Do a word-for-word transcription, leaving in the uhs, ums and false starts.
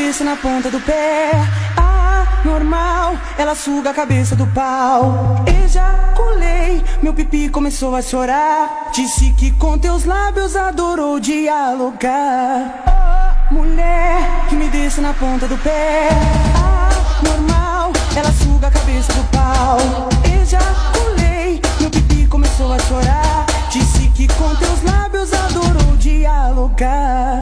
desce na ponta do pé. Ah, normal, ela suga a cabeça do pau. Ejaculei, meu pipi começou a chorar. Disse que com teus lábios adorou dialogar. Oh, mulher, que me desce na ponta do pé. Ah, normal, ela suga a cabeça do pau.